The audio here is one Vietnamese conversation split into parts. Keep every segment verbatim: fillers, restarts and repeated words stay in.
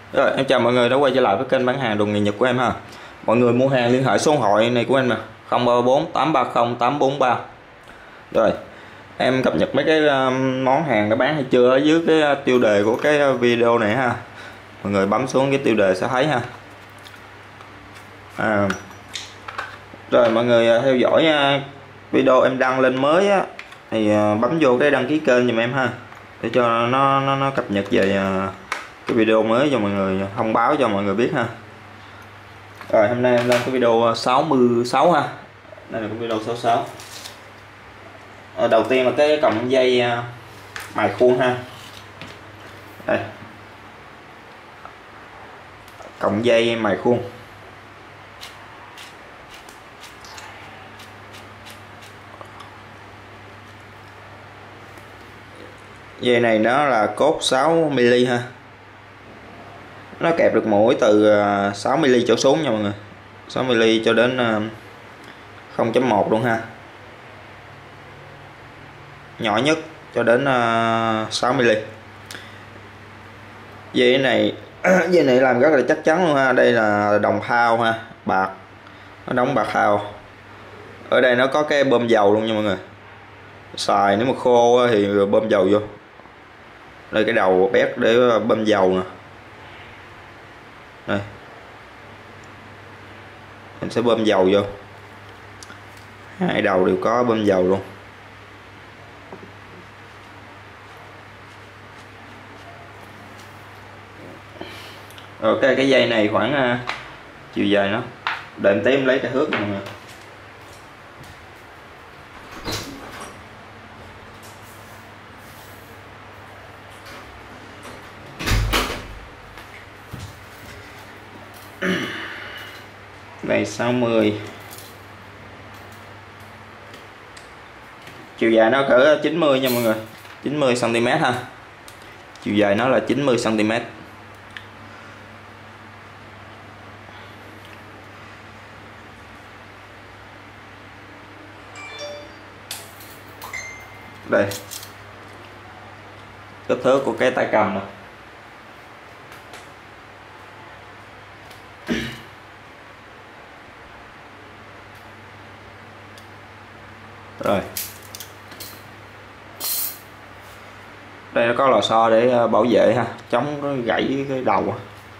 Rồi, em chào mọi người đã quay trở lại với kênh bán hàng đồ nghề Nhật của em ha. Mọi người mua hàng liên hệ số điện thoại này của em nè, không ba bốn tám ba không tám bốn ba. Rồi, em cập nhật mấy cái um, món hàng đã bán hay chưa ở dưới cái uh, tiêu đề của cái uh, video này ha. Mọi người bấm xuống cái tiêu đề sẽ thấy ha. À, rồi mọi người uh, theo dõi uh, video em đăng lên mới á, thì uh, bấm vô cái đăng ký kênh giùm em ha, để cho nó nó, nó cập nhật về uh, cái video mới cho mọi người, thông báo cho mọi người biết ha. Rồi hôm nay em lên cái video sáu mươi sáu ha. Đây là cái video sáu mươi sáu. Ở đầu tiên là cái cọng dây mài khuôn ha. Đây, cọng dây mài khuôn. Dây này nó là cốt sáu mi li ha. Nó kẹp được mũi từ sáu mi li trở xuống nha mọi người, sáu mi li cho đến không chấm một luôn ha, nhỏ nhất cho đến sáu mi li. Dây này dây này làm rất là chắc chắn luôn ha. Đây là đồng thau ha, bạc, nó đóng bạc thau. Ở đây nó có cái bơm dầu luôn nha mọi người, xài nếu mà khô thì bơm dầu vô. Đây cái đầu bét để bơm dầu nè. Đây, mình sẽ bơm dầu vô, hai đầu đều có bơm dầu luôn. Ok, cái dây này khoảng uh, chiều dài nó, đợi em tí em lấy cái thước mọi người. Đây sáu mươi, chiều dài nó cỡ chín mươi nha mọi người, chín mươi xăng ti mét ha. Chiều dài nó là chín mươi xăng ti mét. Đây, kích thước của cái tay cầm nè. Rồi, đây nó có lò xo để bảo vệ ha, chống gãy cái đầu.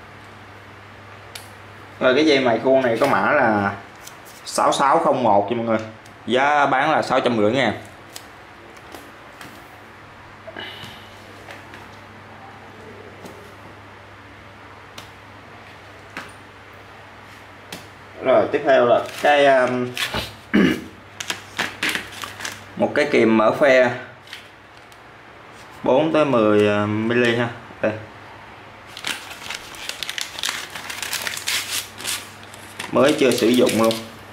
Rồi cái dây mài khuôn này có mã là sáu sáu không một cho mọi người, giá bán là sáu trăm rưỡi ngàn. Rồi tiếp theo là cái um, một cái kìm mở phe bốn tới mười mi li ha. Đây, mới chưa sử dụng luôn.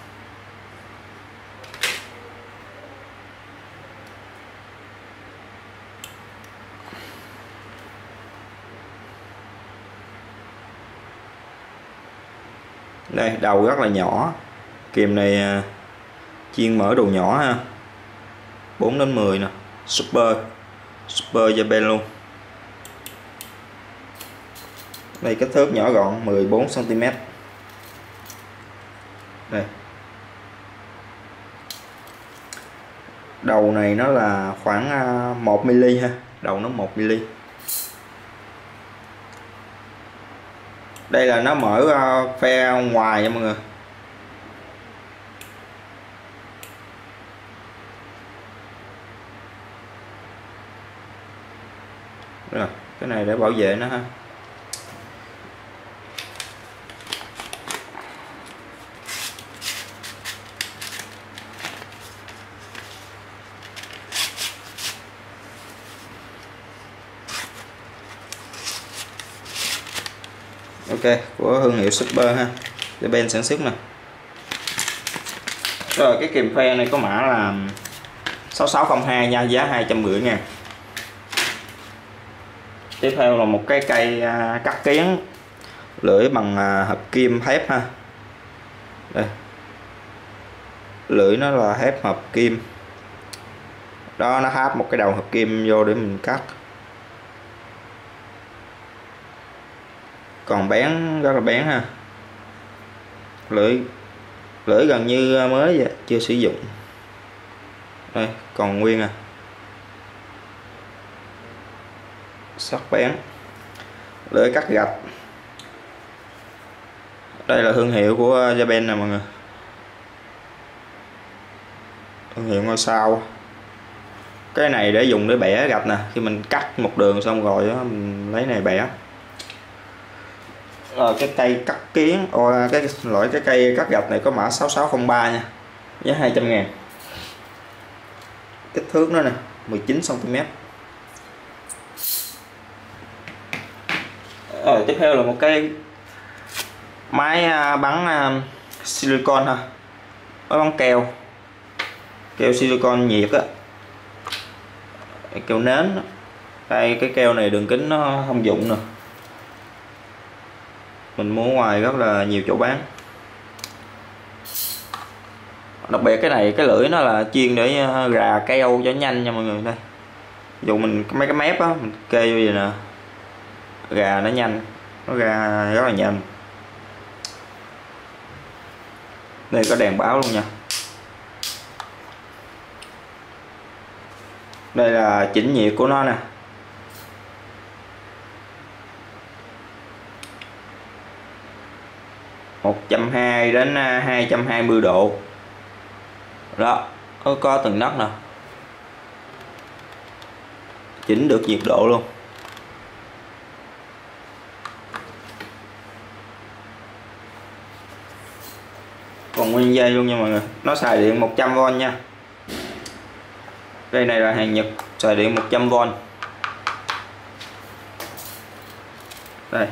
Đây, đầu rất là nhỏ. Kìm này chuyên mở đồ nhỏ ha, bốn đến mười nè, super super Japan luôn. Đây kích thước nhỏ gọn mười bốn xăng ti mét. Đây, đầu này nó là khoảng một mi li ha, đầu nó một mi li. Đây là nó mở phe ngoài nha mọi người. Rồi, cái này để bảo vệ nó ha. Ok, của thương hiệu Super ha, Japan sản xuất nè. Rồi cái kìm phe này có mã là sáu sáu không hai nha, giá hai trăm rưỡi ngàn. Tiếp theo là một cái cây cắt kiến lưỡi bằng hợp kim thép ha. Đây, lưỡi nó là thép hợp kim đó, nó háp một cái đầu hợp kim vô để mình cắt. còn bén, rất là bén ha. Lưỡi lưỡi gần như mới vậy, chưa sử dụng. Đây còn nguyên à, sắc bén. Lưỡi cắt gạch. Đây là thương hiệu của Japan nè mọi người, thương hiệu ngôi sao. Cái này để dùng để bẻ gạch nè, khi mình cắt một đường xong rồi đó, mình lấy này bẻ. Rồi cái cây cắt kiến, ô, cái loại cái cây cắt gạch này có mã sáu sáu không ba nha, giá hai trăm ngàn. Kích thước nó nè mười chín xăng ti mét. Rồi tiếp theo là một cái máy bắn silicon ha, máy bắn keo, keo silicon nhiệt á, keo nến đó. Đây cái keo này đường kính nó thông dụng nè, mình mua ngoài rất là nhiều chỗ bán. Đặc biệt cái này cái lưỡi nó là chuyên để rà keo cho nhanh nha mọi người. Đây dù mình mấy cái mép á mình kê vô vậy nè, gà nó nhanh, nó ra rất là nhanh. Đây có đèn báo luôn nha. Đây là chỉnh nhiệt của nó nè, một trăm hai mươi đến hai trăm hai mươi độ đó, có, có từng nấc nè, chỉnh được nhiệt độ luôn. Còn nguyên dây luôn nha mọi người, nó xài điện một trăm vôn nha. Đây này là hàng Nhật, xài điện một trăm vôn. Đây.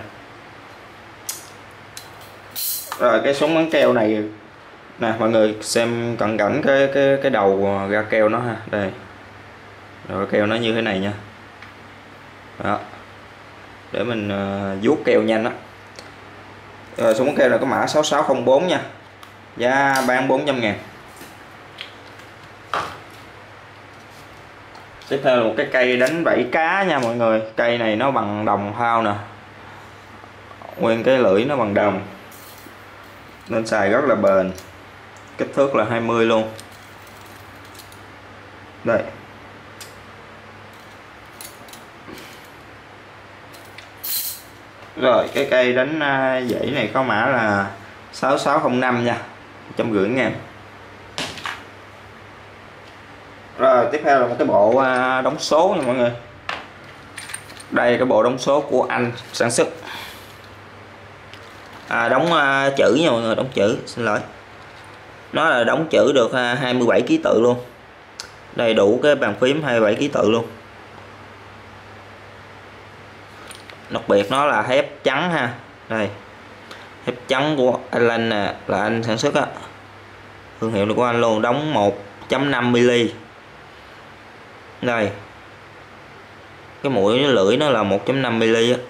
Rồi cái súng bắn keo này nè mọi người xem cận cảnh cái cái cái đầu ra keo nó ha. Đây. Rồi keo nó như thế này nha. Đó. Để mình uh, vuốt keo nhanh đó. Rồi súng bắn keo này có mã sáu sáu không bốn nha. Giá bán bốn trăm ngàn. Tiếp theo là một cái cây đánh bẫy cá nha mọi người. Cây này nó bằng đồng thau nè, nguyên cái lưỡi nó bằng đồng nên xài rất là bền. Kích thước là hai mươi luôn. Đây. Rồi cái cây đánh dãy này có mã là sáu sáu không năm nha, một trăm rưỡi ngàn. Rồi tiếp theo là một cái bộ đóng số nha mọi người. Đây cái bộ đóng số của Anh sản xuất. À, đóng uh, chữ nha mọi người, đóng chữ, xin lỗi. Nó là đóng chữ được uh, hai mươi bảy ký tự luôn. Đầy đủ cái bàn phím hai mươi bảy ký tự luôn. Đặc biệt nó là thép trắng ha. Đây. Thép trắng của Alan nè, là anh sản xuất á. Thương hiệu này của anh luôn, đóng một chấm năm mi-li. Đây. Cái mũi lưỡi nó là một chấm năm mi-li á.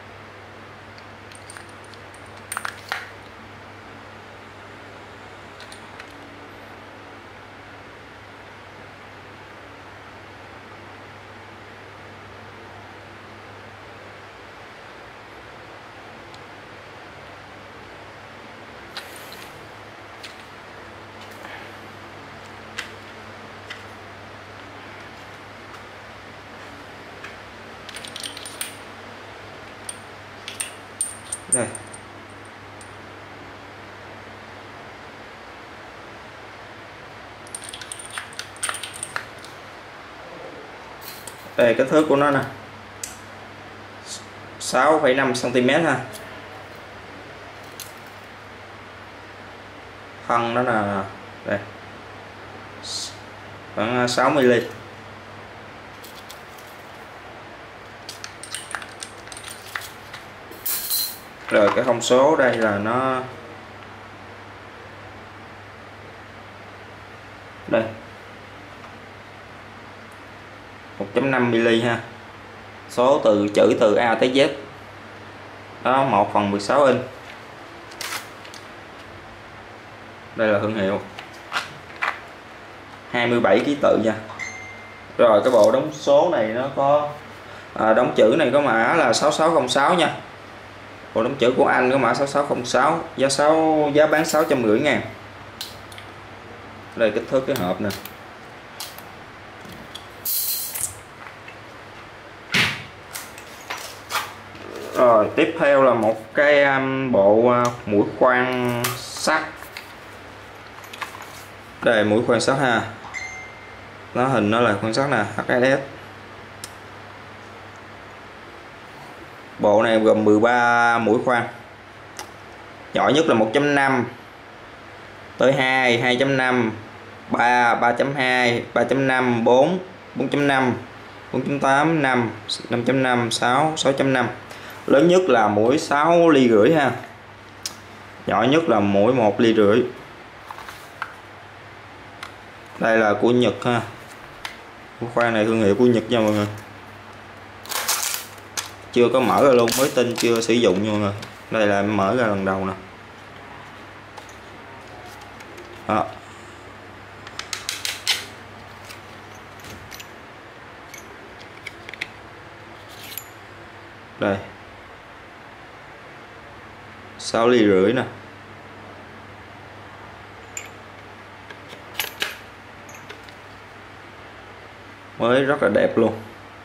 Đây. Đây kích thước của nó nè, sáu phẩy năm xăng ti mét ha. Thân nó là đây khoảng sáu mi-li. Rồi cái thông số đây là nó đây một chấm năm mi-li ha. Số từ chữ từ A tới Z. Đó, một phần mười sáu inch. Đây là thương hiệu. hai mươi bảy ký tự nha. Rồi cái bộ đóng số này nó có à, đóng chữ này có mã là sáu sáu không sáu nha. Bộ đóng chữ của anh có mã sáu sáu không sáu, giá sáu giá bán sáu trăm rưỡi ngàn. Đây kích thước cái hộp nè. Rồi tiếp theo là một cái um, bộ uh, mũi khoan sắt. Đây mũi khoan sắt ha, nó hình nó là khoan sắt nè, hát ét ét. Bộ này gồm mười ba mũi khoan, nhỏ nhất là một chấm năm tới hai, hai chấm năm, ba, ba chấm hai, ba chấm năm, bốn, bốn chấm năm, bốn chấm tám, năm, năm chấm năm, sáu, sáu chấm năm. Lớn nhất là mũi sáu ly rưỡi ha, nhỏ nhất là mũi một ly rưỡi. Đây là của Nhật ha, mũi khoan này thương hiệu của Nhật nha mọi người, chưa có mở ra luôn, mới tin chưa sử dụng nha mọi người. Đây là em mở ra lần đầu nè. Đó. Đây sáu ly rưỡi nè. Mới rất là đẹp luôn.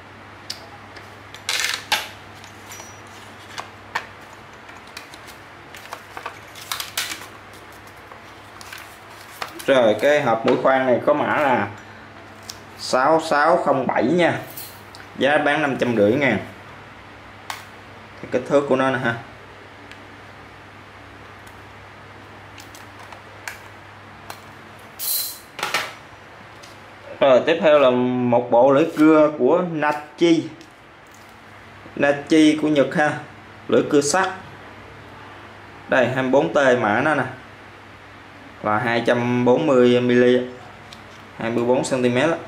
Rồi cái hộp mũi khoan này có mã là sáu sáu không bảy nha, giá bán năm trăm rưỡi ngàn. Cái kích thước của nó nè ha. Rồi tiếp theo là một bộ lưỡi cưa của Nachi. Nachi của Nhật ha, lưỡi cưa sắt. Đây hai mươi bốn T mã nó nè, là hai trăm bốn mươi mi-li-mét, hai mươi bốn xăng-ti-mét đó.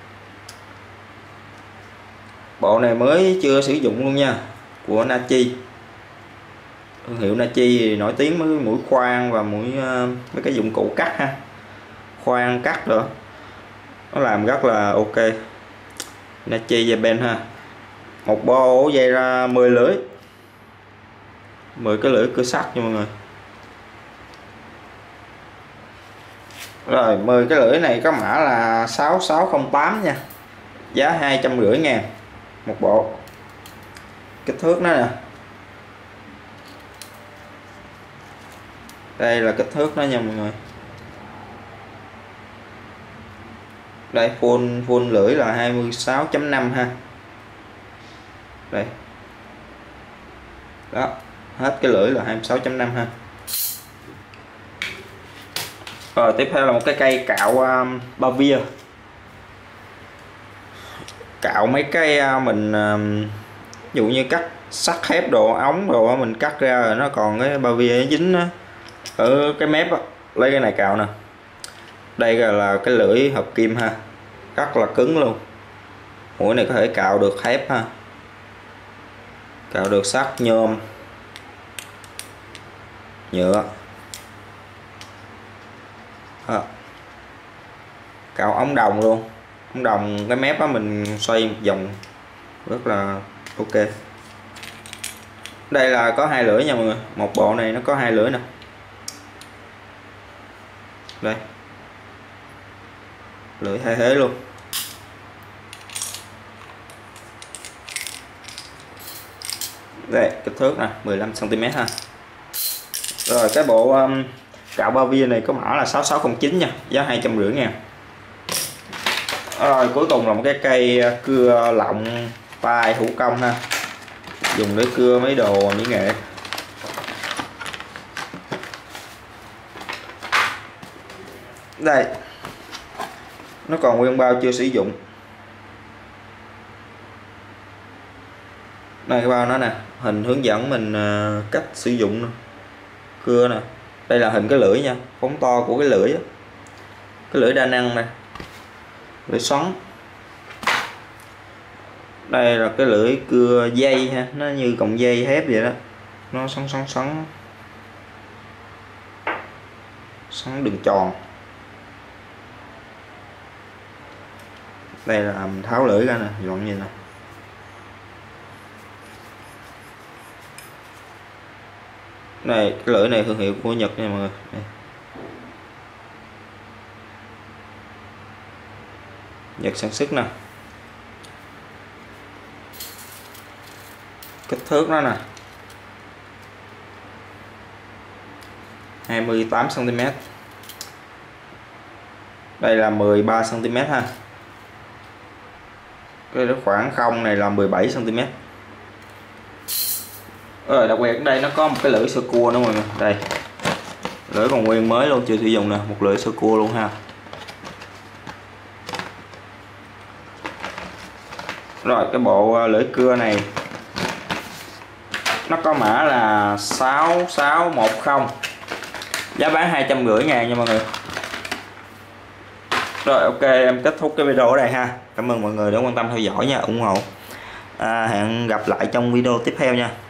Bộ này mới chưa sử dụng luôn nha, của Nachi. Thương hiệu Nachi nổi tiếng với mũi khoan và mũi mấy cái dụng cụ cắt ha, khoan cắt nữa, nó làm rất là ok. Nachi Japan ha. Một bộ dây ra mười lưỡi, mười cái lưỡi cưa sắt nha mọi người. Rồi mười cái lưỡi này có mã là sáu sáu không tám nha, giá hai trăm rưỡi ngàn một bộ. Kích thước nó nè, đây là kích thước nó nha mọi người. Đây full full lưỡi là hai mươi sáu chấm năm ha. Đây đó, hết cái lưỡi là hai mươi sáu chấm năm ha. Rồi tiếp theo là một cái cây cạo um, ba via, cạo mấy cái uh, mình um, ví dụ như cắt sắt thép đồ ống đồ mình cắt ra rồi nó còn cái ba via nó dính đó, ở cái mép đó. Lấy cái này cạo nè. Đây là cái lưỡi hợp kim ha, rất là cứng luôn. Mũi này có thể cạo được thép ha, cạo được sắt, nhôm, nhựa. À, cạo ống đồng luôn, ống đồng cái mép đó mình xoay một vòng rất là ok. Đây là có hai lưỡi nha mọi người, một bộ này nó có hai lưỡi nè. Đây lưỡi hai thế luôn. Đây kích thước nè, mười lăm xăng-ti-mét ha. Rồi cái bộ um, cạo ba via này có mã là sáu sáu không chín nha, giá hai trăm rưỡi ngàn. Rồi cuối cùng là một cái cây cưa lọng tay thủ công ha, dùng để cưa mấy đồ mỹ nghệ. Đây nó còn nguyên bao chưa sử dụng. Đây cái bao nó nè, hình hướng dẫn mình uh, cách sử dụng nè. Cưa nè, đây là hình cái lưỡi nha, phóng to của cái lưỡi đó. Cái lưỡi đa năng này, lưỡi xoắn. Đây là cái lưỡi cưa dây ha, nó như cọng dây thép vậy đó, nó xoắn xoắn xoắn xoắn đường tròn. Đây là mình tháo lưỡi ra nè, dọn như nè. Này cái lưỡi này thương hiệu của Nhật nha mọi người. Đây. Nhật sản xuất nè, kích thước nó nè hai mươi tám xăng ti mét, đây là mười ba xăng ti mét ha, cái khoảng không này là mười bảy xăng ti mét. Rồi đặc biệt ở đây nó có một cái lưỡi sơ cua nữa mọi người, đây lưỡi còn nguyên mới luôn, chưa sử dụng nè, một lưỡi sơ cua luôn ha. Rồi cái bộ lưỡi cưa này nó có mã là sáu sáu một không, giá bán hai trăm rưỡi ngàn nha mọi người. Rồi ok, em kết thúc cái video ở đây ha. Cảm ơn mọi người đã quan tâm theo dõi nha, ủng hộ. À, hẹn gặp lại trong video tiếp theo nha.